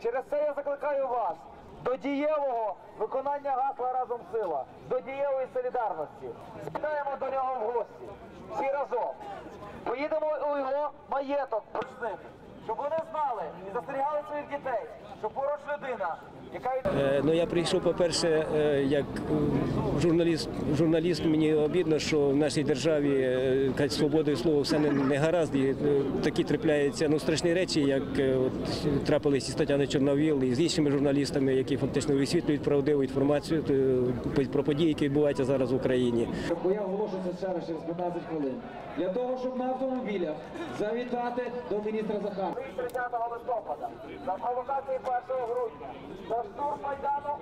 Через це я закликаю вас до дієвого виконання гасла «Разом сила», до дієвої солідарності. Спитаємо до нього в гості. Всі разом. Поїдемо у його маєток почнити, щоб вони знали і застерігали своїх дітей, що поруч людина, яка... Я прийшов, по-перше, як журналіст, мені обідно, що в нашій державі свободою слова все не гаразд, і такі трапляються страшні речі, як трапились із Тетяною Чорновіл, і з іншими журналістами, які фактично висвітлюють правдиву інформацію про події, які відбуваються зараз в Україні. Бо я оголошуся ще раз через 15 хвилин. Для того, щоб на автомобілях завітати до міністра Захарова. 30 листопада, за провокації 1 грудня, за штурм Майдану.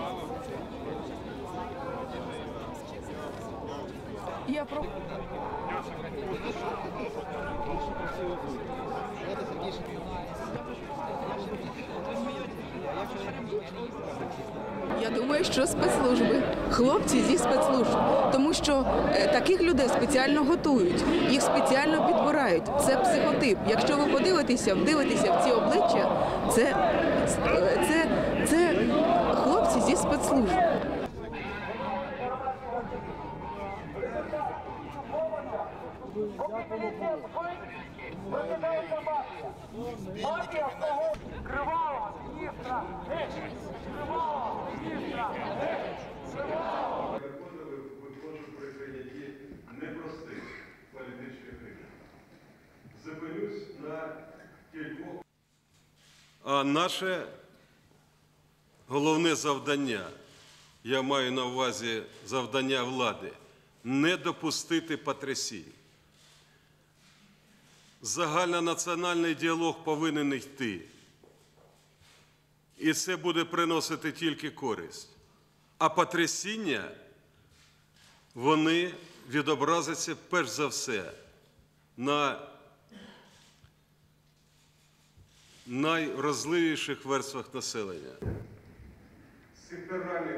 Я думаю, що спецслужби, хлопці зі спецслужб, тому що таких людей спеціально готують, їх спеціально підбирають. Це психотип. Якщо ви вдивитеся в ці обличчя, це хлопці зі спецслужб. Партія свого кривавого міністра, кривавого міністра, кривавого. Виходжу при прийнятті непростих політичних рішень. Зупинюсь на кількох. А наше головне завдання, я маю на увазі завдання влади, не допустити потрясінь. Загальнонаціональний діалог повинен йти. І це буде приносити тільки користь. А потрясіння, вони відобразяться перш за все на найвразливіших верствах населення. Секторальних